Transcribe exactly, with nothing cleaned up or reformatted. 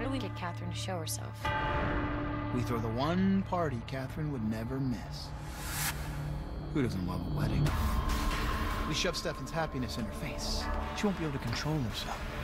do we get Catherine to show herself? We throw the one party Catherine would never miss. Who doesn't love a wedding? We shove Stefan's happiness in her face. She won't be able to control herself.